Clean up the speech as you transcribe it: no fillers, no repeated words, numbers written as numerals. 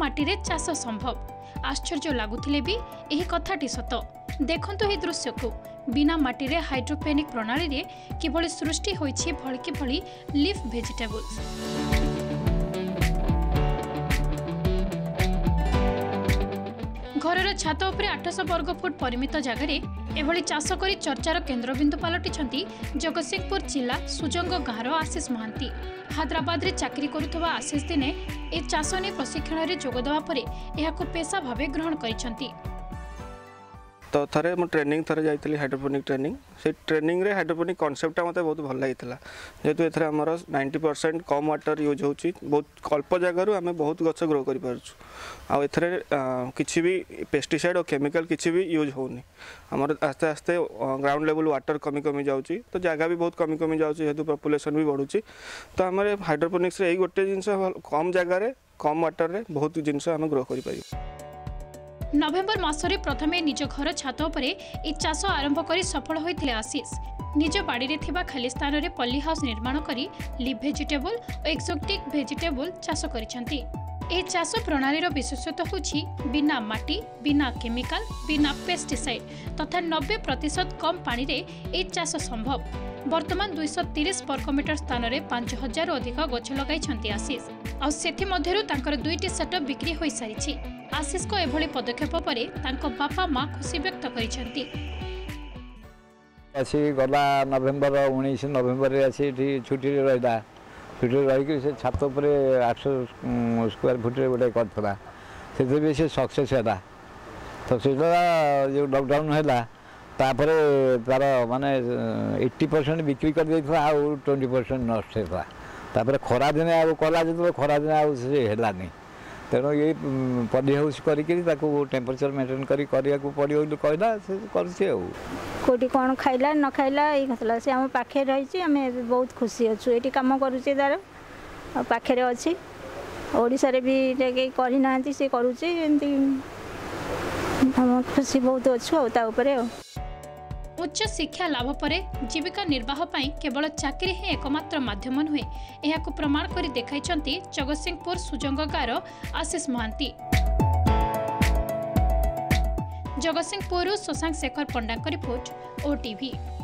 माटी रे चाष संभव। आश्चर्य लगुले भी यह कथाटी सत। देखंतु ही दृश्य को बिना माटी रे हाइड्रोपोनिक प्रणाली रे किभली सृष्टि होइछि भळकी भली लीफ वेजिटेबल्स। घरर छात उपरे 800 वर्ग फुट परिमित जगार एभली चाष करी चर्चार केन्द्रबिंदु पलटिछंती जगतसिंहपुर जिला सुजंग गाँवर आशीष महांती। हैदराबाद रे चाकरी करुथबा आशीष दिने ए चाष ने प्रशिक्षण रे जोगदवा परे एहाको पेशा भावे ग्रहण करिसंती। तो थरे मु ट्रेनिंग थरे जाइतली हाइड्रोपोनिक ट्रेनिंग। से ट्रेनिंग रे हाइड्रोपोनिक कांसेप्ट मते बहुत भल लागितला। जेतु एथरे हमर 90% कम वाटर यूज होची। बहुत अल्प जगह रु हमें बहुत गछ ग्रो करि पारछु। आ एथरे किछि भी पेस्टिसाइड और केमिकल किछि भी यूज होनी। हमर आस्ते आस्ते ग्राउंड लेवल वाटर कमी कमी जाउची। तो जगह भी बहुत कमी कमी जाउची जेतु पॉपुलेशन भी बढ़ुची। तो हमर हाइड्रोपोनिक्स रे एई गोटे जिंस कम जगह रे कम वाटर रे बहुत जिंस हम ग्रो करि पारि। नवेम्बर मासरे प्रथमे निज घर छात उपरे ए चाष आरंभ करी सफल होइथिले आशीष। निज बाड़ी रे थिबा खाली स्थान रे पल्ली हाउस निर्माण करी लीफ वेजिटेबल और एक्सोटिक वेजिटेबल चाष करिसंती। ए चाष प्रणालीर विशेषत्व होछि बिना माटी, बिना केमिकल, बिना पेस्टिसाइड तथा 90% कम पानी रे ए चाष संभव। वर्तमान 230 वर्गमीटर स्थान रे 5000 अधिक गछ लगाइछंती आशीष। आ सेथि मध्यरु तांकर 2टी सेटअप बिक्री होई सारिछि। आशीष को एभली पदक्षेप परे तांको बापा माँ खुशी व्यक्त करिसंती। आसी गला नवेम्बर 19 नवेम्बर रे आसी छुट्टी रे रहिदा। छुट्टी रही कि से छात पर 800 स्क्वायर फुट रे गोटे करथला। सेते भी से सक्सेस हैला। तो सेटा जो लॉकडाउन हैला तापरे तार माने 80% बिक्री कर देथला आ 20% नष्ट हैला। तापरे खरा दिन आ कला जतो खरा दिन आ से हैला नहीं। तेणु ये पॉली हाउस करिके टेम्परेचर मेंटेन करिया को पड़ो कहला से करछे। कोटी कौन खाइला न खाइला ये कहला से हम पाखे रही आम बहुत खुशी अच्छु। ये कम करुचे तार पाखे अच्छी ओडिशा रे भी करना सी करुचे हम खुशी बहुत अच्छु। उच्च शिक्षा लाभ परे जीविका निर्वाह पाई केवल चाकरी ही एकमात्र माध्यम नुहे यह प्रमाण कर देखाइछंती जगतसिंहपुर सुजंग गाँवर आशीष महांती। Jagatsinghpur Shashank Shekhar Panda report OTV।